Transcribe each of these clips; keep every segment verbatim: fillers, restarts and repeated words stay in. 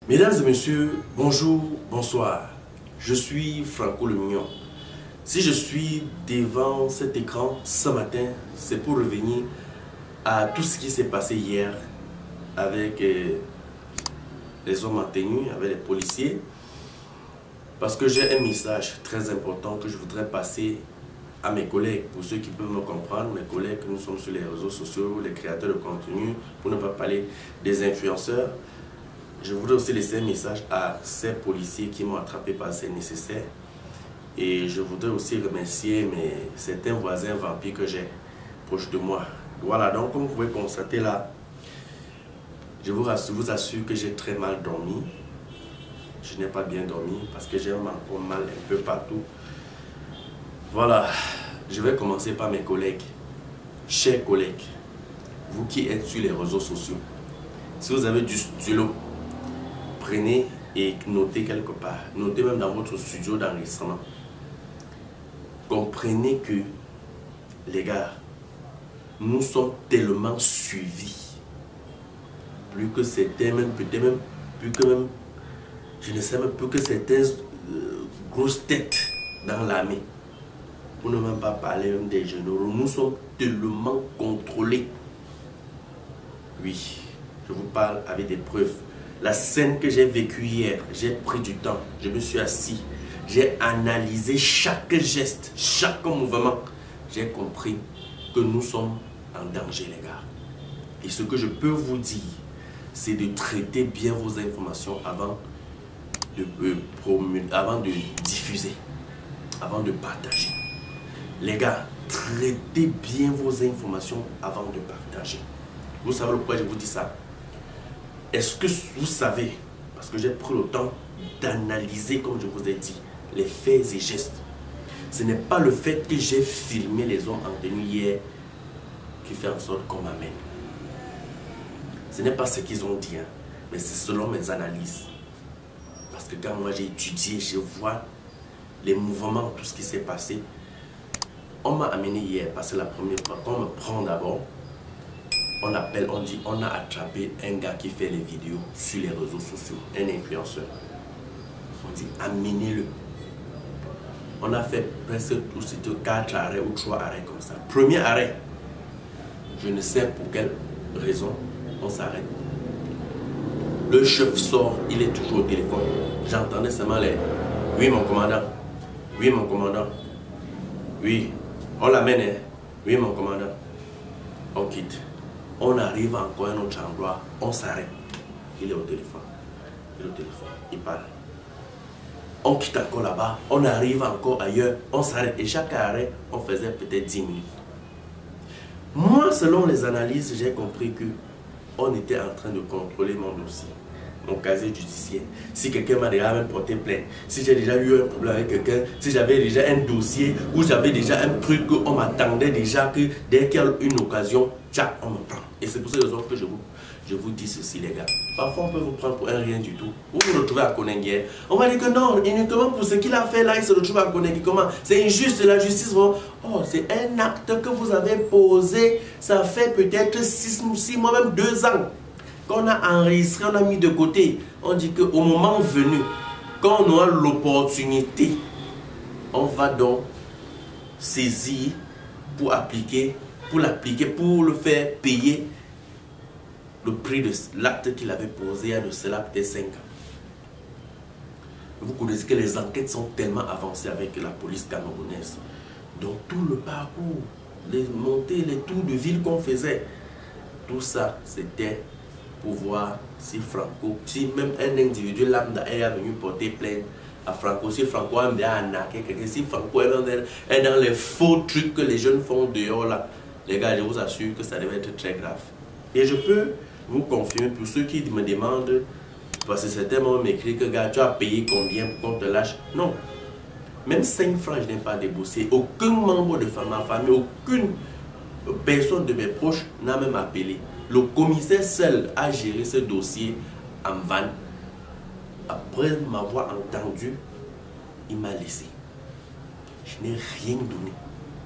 Mesdames et messieurs, bonjour, bonsoir. Je suis Franco le Mignon. Si je suis devant cet écran ce matin, c'est pour revenir à tout ce qui s'est passé hier avec euh, les hommes en tenue, avec les policiers. Parce que j'ai un message très important que je voudrais passer à mes collègues, pour ceux qui peuvent me comprendre, mes collègues, nous sommes sur les réseaux sociaux, les créateurs de contenu, pour ne pas parler des influenceurs. Je voudrais aussi laisser un message à ces policiers qui m'ont attrapé par ces nécessaires. Et je voudrais aussi remercier mes, certains voisins vampires que j'ai proches de moi. Voilà, donc comme vous pouvez constater là, je vous rassure, vous assure que j'ai très mal dormi. Je n'ai pas bien dormi parce que j'ai encore mal un peu partout. Voilà, je vais commencer par mes collègues. Chers collègues, vous qui êtes sur les réseaux sociaux, si vous avez du stylo, prenez et notez quelque part. Notez même dans votre studio d'enregistrement. Comprenez que, les gars, nous sommes tellement suivis. Plus que certains, même peut-être même, plus que même, je ne sais même plus que certaines euh, grosses têtes dans l'armée. Pour ne même pas parler même des généraux, nous sommes tellement contrôlés. Oui, je vous parle avec des preuves. La scène que j'ai vécue hier, j'ai pris du temps, je me suis assis, j'ai analysé chaque geste, chaque mouvement. J'ai compris que nous sommes en danger, les gars. Et ce que je peux vous dire, c'est de traiter bien vos informations avant de, euh, avant de diffuser, avant de partager. Les gars, traitez bien vos informations avant de partager. Vous savez pourquoi je vous dis ça? Est-ce que vous savez, parce que j'ai pris le temps d'analyser, comme je vous ai dit, les faits et gestes. Ce n'est pas le fait que j'ai filmé les hommes en tenue hier qui fait en sorte qu'on m'amène. Ce n'est pas ce qu'ils ont dit, hein, mais c'est selon mes analyses. Parce que quand moi j'ai étudié, je vois les mouvements, tout ce qui s'est passé. On m'a amené hier, parce que la première fois, quand on me prend d'abord, on appelle, on dit, on a attrapé un gars qui fait les vidéos sur les réseaux sociaux, un influenceur. On dit, amenez-le. On a fait presque quatre arrêts ou trois arrêts comme ça. Premier arrêt, je ne sais pour quelle raison, on s'arrête. Le chef sort, il est toujours au téléphone. J'entendais seulement les, oui mon commandant, oui mon commandant, oui, on l'amène, hein? Oui mon commandant, on quitte. On arrive encore à un autre endroit, on s'arrête. Il est au téléphone. Il est au téléphone, il parle. On quitte encore là-bas, on arrive encore ailleurs, on s'arrête. Et chaque arrêt, on faisait peut-être dix minutes. Moi, selon les analyses, j'ai compris que on était en train de contrôler mon dossier, mon casier judiciaire. Si quelqu'un m'a déjà même porté plainte, si j'ai déjà eu un problème avec quelqu'un, si j'avais déjà un dossier ou j'avais déjà un truc, on m'attendait déjà que dès qu'il y a une occasion, tcha, on me prend. Et c'est pour cette raison que je vous, je vous dis ceci, les gars. Parfois, on peut vous prendre pour un rien du tout. Vous vous retrouvez à Konenguer. On va dire que non, uniquement pour ce qu'il a fait là, il se retrouve à Konenguer. Comment? C'est injuste, la justice. Oh, c'est un acte que vous avez posé. Ça fait peut-être six, six mois, même deux ans. Qu'on a enregistré, on a mis de côté. On dit qu'au moment venu, quand on aura l'opportunité, on va donc saisir pour appliquer, pour l'appliquer, pour le faire payer le prix de l'acte qu'il avait posé il y a de cela peut-être cinq ans. Vous connaissez que les enquêtes sont tellement avancées avec la police camerounaise. Donc tout le parcours, les montées, les tours de ville qu'on faisait, tout ça c'était pour voir si Franco, si même un individu lambda est venu porter plainte à Franco, si Franco a arnaqué quelqu'un, si Franco est dans, est dans les faux trucs que les jeunes font dehors là, les gars, je vous assure que ça devait être très grave. Et je peux vous confirmer, pour ceux qui me demandent, parce que certains m'ont écrit que gars, tu as payé combien pour qu'on te lâche? Non. Même cinq francs, je n'ai pas déboursé. Aucun membre de ma famille, aucune personne de mes proches n'a même appelé. Le commissaire seul a géré ce dossier en van. Après m'avoir entendu, il m'a laissé. Je n'ai rien donné.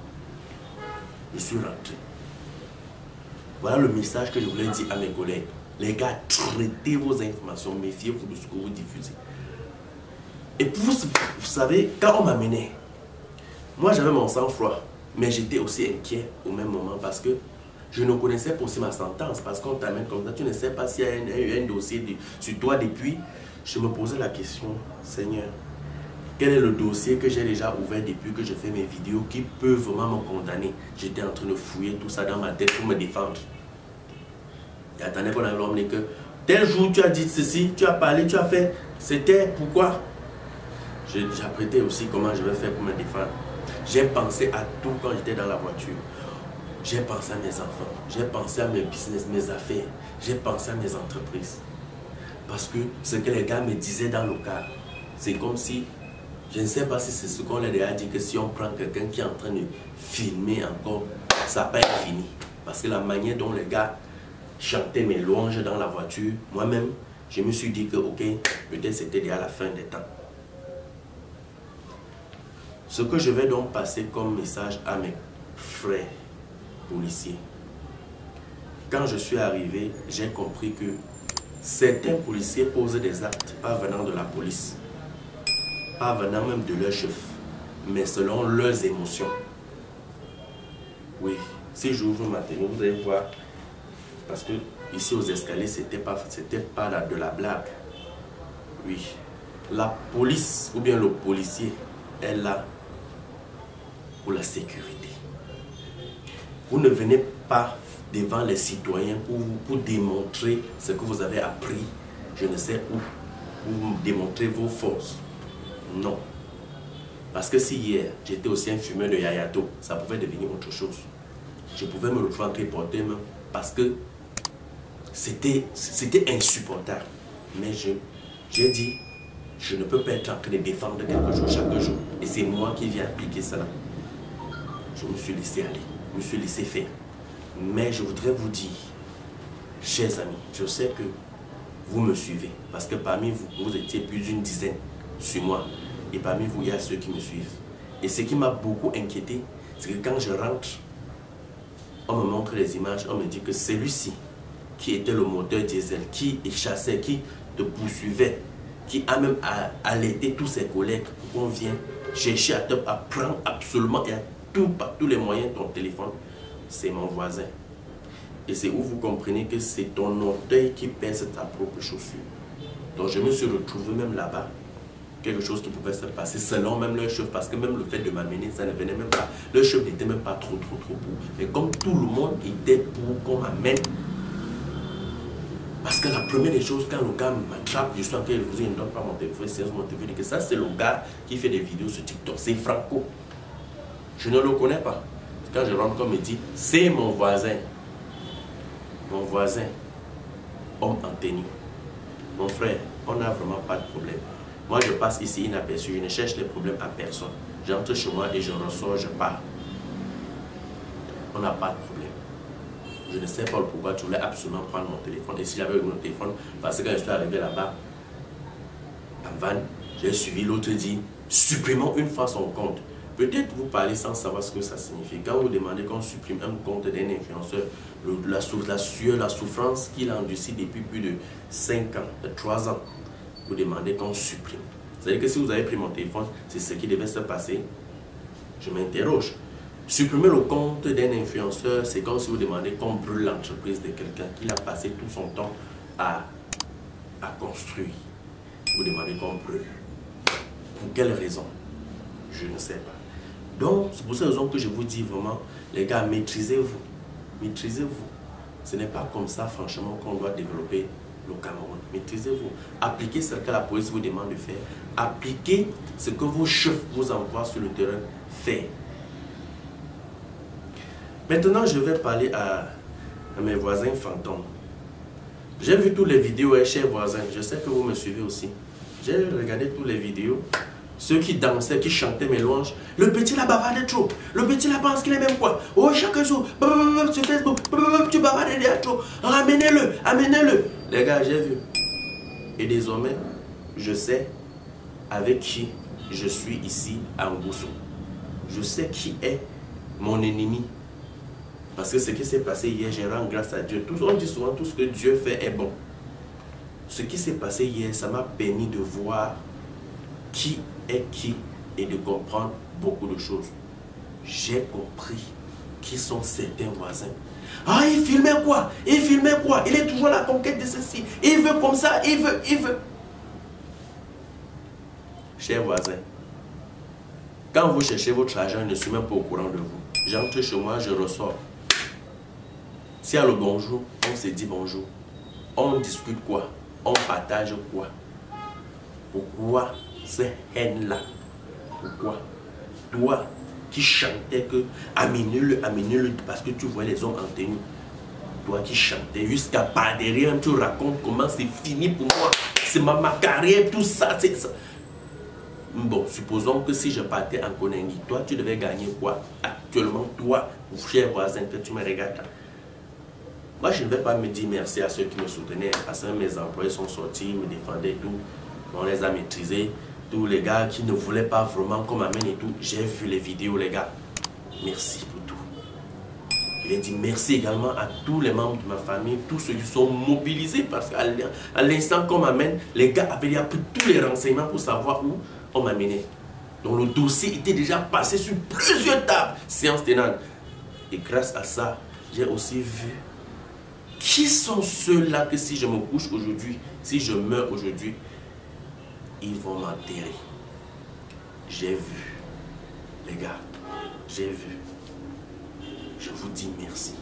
Je suis rentré. Voilà le message que je voulais dire à mes collègues. Les gars, traitez vos informations, méfiez-vous de ce que vous diffusez. Et puis, vous, vous savez, quand on m'amenait, moi j'avais mon sang-froid, mais j'étais aussi inquiet au même moment parce que je ne connaissais pas aussi ma sentence, parce qu'on t'amène comme ça, tu ne sais pas s'il y a un, un, un dossier de, sur toi depuis. Je me posais la question, Seigneur, quel est le dossier que j'ai déjà ouvert depuis que je fais mes vidéos qui peut vraiment me condamner? J'étais en train de fouiller tout ça dans ma tête pour me défendre. Et attendez qu'on a l'homme que tel jour tu as dit ceci, tu as parlé, tu as fait, c'était pourquoi? J'apprêtais aussi comment je vais faire pour me défendre. J'ai pensé à tout quand j'étais dans la voiture. J'ai pensé à mes enfants, j'ai pensé à mes business, mes affaires, j'ai pensé à mes entreprises. Parce que ce que les gars me disaient dans le cadre, c'est comme si, je ne sais pas si c'est ce qu'on leur a dit, que si on prend quelqu'un qui est en train de filmer encore, ça n'a pas été fini. Parce que la manière dont les gars chantaient mes louanges dans la voiture, moi-même, je me suis dit que, ok, peut-être c'était déjà la fin des temps. Ce que je vais donc passer comme message à mes frères policiers. Quand je suis arrivé, j'ai compris que certains policiers posent des actes pas venant de la police, pas venant même de leur chef, mais selon leurs émotions. Oui, si j'ouvre ma télé, vous allez voir, parce que ici aux escaliers, c'était pas, c'était pas de la blague. Oui, la police ou bien le policier est là pour la sécurité. Vous ne venez pas devant les citoyens pour, pour démontrer ce que vous avez appris, je ne sais où, pour démontrer vos forces. Non. Parce que si hier, j'étais aussi un fumeur de yayato, ça pouvait devenir autre chose. Je pouvais me retrouver en tripoté même parce que c'était insupportable. Mais j'ai dit, je ne peux pas être en train de défendre quelque chose chaque jour. Et c'est moi qui viens appliquer cela. Je me suis laissé aller, je me suis laissé faire. Mais je voudrais vous dire, chers amis, je sais que vous me suivez. Parce que parmi vous, vous étiez plus d'une dizaine sur moi. Et parmi vous, il y a ceux qui me suivent. Et ce qui m'a beaucoup inquiété, c'est que quand je rentre, on me montre les images, on me dit que celui-ci, qui était le moteur diesel, qui chassait, qui te poursuivait, qui a même alerté tous ses collègues pour qu'on vienne chercher à te à prendre absolument et à tout, par tous les moyens ton téléphone, c'est mon voisin. Et c'est où vous comprenez que c'est ton orteil qui pèse ta propre chaussure. Donc je me suis retrouvé même là-bas, quelque chose qui pouvait se passer selon même leur chef, parce que même le fait de m'amener, ça ne venait même pas, leur chef n'était même pas trop trop trop pour. Mais comme tout le monde était pour qu'on m'amène, parce que la première des choses, quand le gars m'attrape, je suis en train de vous dire, ne donne pas mon téléphone, c'est mon téléphone, que ça c'est le gars qui fait des vidéos sur TikTok, c'est Franco. Je ne le connais pas. Quand je rentre, on me dit, c'est mon voisin. Mon voisin, homme en tenue. Mon frère, on n'a vraiment pas de problème. Moi, je passe ici inaperçu, je ne cherche les problèmes à personne. J'entre chez moi et je ressors, je pars. On n'a pas de problème. Je ne sais pas pourquoi tu voulais absolument prendre mon téléphone. Et si j'avais eu mon téléphone, parce que quand je suis arrivé là-bas, en van, j'ai suivi l'autre dit, supprimons une fois son compte. Peut-être vous parlez sans savoir ce que ça signifie. Quand vous demandez qu'on supprime un compte d'un influenceur, le, la, la sueur, la souffrance qu'il a endurcie depuis plus de cinq ans, de trois ans, vous demandez qu'on supprime. C'est-à-dire que si vous avez pris mon téléphone, c'est ce qui devait se passer. Je m'interroge. Supprimer le compte d'un influenceur, c'est comme si vous demandez qu'on brûle l'entreprise de quelqu'un qui a passé tout son temps à, à construire. Vous demandez qu'on brûle. Pour quelle raison? Je ne sais pas. Donc, c'est pour cette raison que je vous dis vraiment, les gars, maîtrisez-vous. Maîtrisez-vous. Ce n'est pas comme ça, franchement, qu'on doit développer le Cameroun. Maîtrisez-vous. Appliquez ce que la police vous demande de faire. Appliquez ce que vos chefs vous envoient sur le terrain faire. Maintenant, je vais parler à, à mes voisins fantômes. J'ai vu toutes les vidéos, hein, chers voisins. Je sais que vous me suivez aussi. J'ai regardé toutes les vidéos. Ceux qui dansaient, qui chantaient mes louanges. Le petit là bavardait trop. Le petit là pense qu'il est même quoi. Oh, chaque jour, sur Facebook, tu bavardes déjà trop. Ramenez-le, amenez-le. Les gars, j'ai vu. Et désormais, je sais avec qui je suis ici à Ngusso. Je sais qui est mon ennemi. Parce que ce qui s'est passé hier, je rends grâce à Dieu. Tout, on dit souvent tout ce que Dieu fait est bon. Ce qui s'est passé hier, ça m'a permis de voir qui est qui et de comprendre beaucoup de choses. J'ai compris qui sont certains voisins. Ah, il filmait quoi? Il filmait quoi? Il est toujours à la conquête de ceci. Il veut comme ça, il veut, il veut. Chers voisins, quand vous cherchez votre argent, je ne suis même pas au courant de vous. J'entre chez moi, je ressors. S'il y a le bonjour, on se dit bonjour. On discute quoi? On partage quoi? Pourquoi cette haine-là? Pourquoi? Toi qui chantais que aminule, aminule, parce que tu vois les hommes en tenue. Toi qui chantais jusqu'à par derrière, tu racontes comment c'est fini pour moi. C'est ma, ma carrière, tout ça, c'est ça. Bon, supposons que si je partais en Konengi, toi tu devais gagner quoi? Actuellement, toi, cher voisin, que tu me regardes là. Moi, je ne vais pas me dire merci à ceux qui me soutenaient, parce que mes employés sont sortis, me défendaient et tout. On les a maîtrisés. Tous les gars qui ne voulaient pas vraiment qu'on m'amène et tout. J'ai vu les vidéos, les gars. Merci pour tout. Je vais dire merci également à tous les membres de ma famille, tous ceux qui sont mobilisés, parce qu'à l'instant qu'on m'amène, les gars avaient pris tous les renseignements pour savoir où on m'amenait. Donc le dossier était déjà passé sur plusieurs tables, séance tenante. Et grâce à ça, j'ai aussi vu qui sont ceux-là que si je me couche aujourd'hui, si je meurs aujourd'hui, ils vont m'enterrer. J'ai vu, les gars, j'ai vu. Je vous dis merci.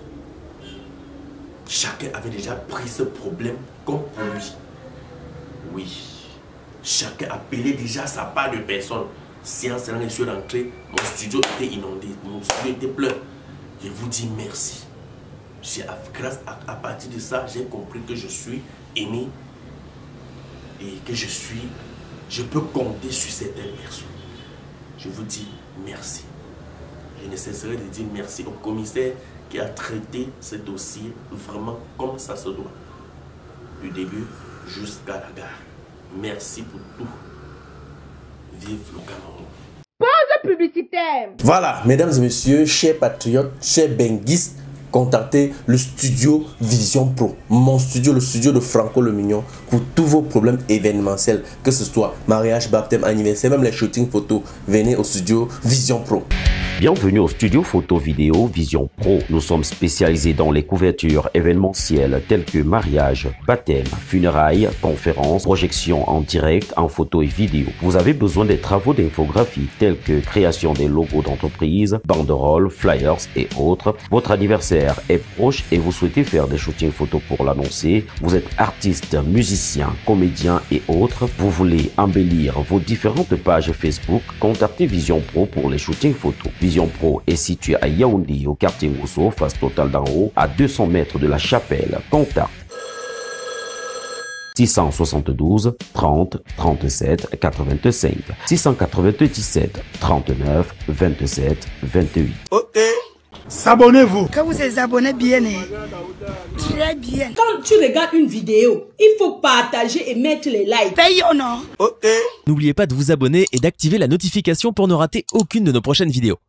Chacun avait déjà pris ce problème comme pour lui. Oui. Chacun appelait déjà sa part de personnes. Séance, je suis rentré, mon studio était inondé, mon studio était plein. Je vous dis merci. Grâce à, à partir de ça, j'ai compris que je suis aimé et que je suis, je peux compter sur certaines personnes. Je vous dis merci. Je ne cesserai de dire merci au commissaire qui a traité ce dossier vraiment comme ça se doit. Du début jusqu'à la gare. Merci pour tout. Vive le Cameroun. Pause publicitaire. Voilà, mesdames et messieurs, chers patriotes, chers benguistes, contactez le studio Vision Pro, mon studio, le studio de Franco le Mignon, pour tous vos problèmes événementiels, que ce soit mariage, baptême, anniversaire, même les shootings photos. Venez au studio Vision Pro. Bienvenue au studio photo vidéo Vision Pro. Nous sommes spécialisés dans les couvertures événementielles telles que mariage, baptême, funérailles, conférences, projections en direct, en photo et vidéo. Vous avez besoin des travaux d'infographie tels que création des logos d'entreprise, banderoles, flyers et autres. Votre anniversaire est proche et vous souhaitez faire des shootings photos pour l'annoncer. Vous êtes artiste, musicien, comédien et autres. Vous voulez embellir vos différentes pages Facebook. Contactez Vision Pro pour les shootings photos. Vision Pro est situé à Yaoundé, au quartier Mousso, face Total d'en haut, à deux cents mètres de la chapelle. Contact six cent soixante-douze, trente, trente-sept, quatre-vingt-cinq, six cent quatre-vingt-dix-sept, trente-neuf, vingt-sept, vingt-huit. Ok. S'abonnez-vous. Quand vous êtes abonné bien, très bien. Quand tu regardes une vidéo, il faut partager et mettre les likes. Paye ou non? Ok. N'oubliez pas de vous abonner et d'activer la notification pour ne rater aucune de nos prochaines vidéos.